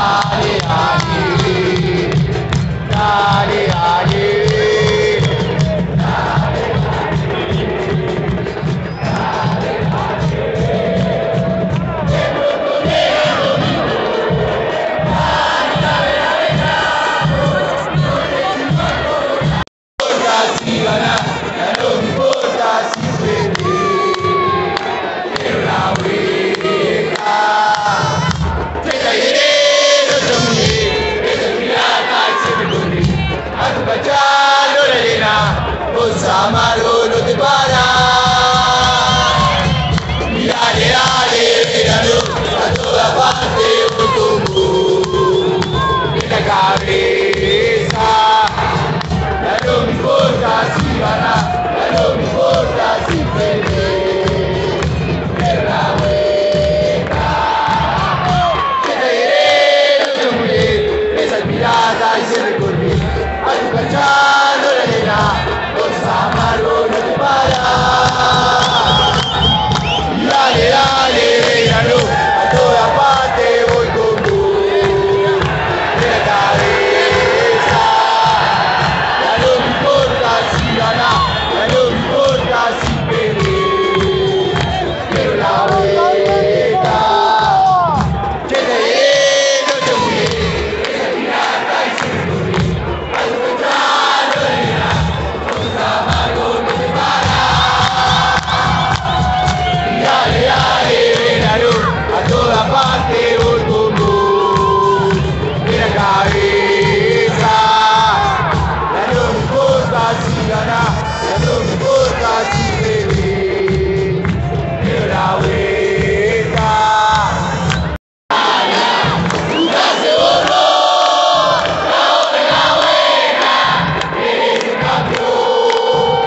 Amargo no te para. Dale, dale, míralo, a toda parte voy con vos. En la cabeza, ya no me importa si ganas, ya no me importa si perdés. Pero la vuelta, que te diré, no te moriré, esa es mirada y se recorre. A tu cachando la arena. Amargo no te para. Dale, dale, míralo, a toda parte voy con vos. De la cabeza, ya no me importa si ganás, ya no me importa si perdés. Pero la vuelta, que te diré, no te moriré. Esa pirata y se recorre, a tu cachando de arena. Amargo no te para. Dale, dale, vénalo, a toda parte voy con vos. De la cabeza, ya no me importa si ganás, ya no me importa si perdés. Pero la vuelta, nunca se borró. La buena, eres el campeón.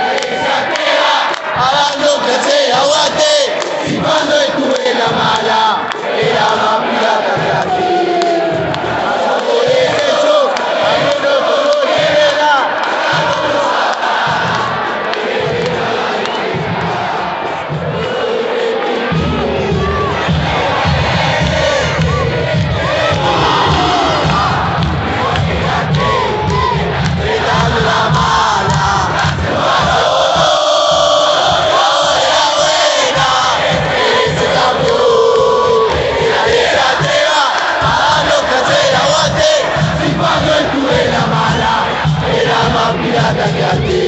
Hablando que se aguante, y cuando estuve en la mala, era más pirata que aquí. Pasa por eso, a menos todo libera. Gritando la mala. Cuando estuve en la mala, era más pirata que a ti.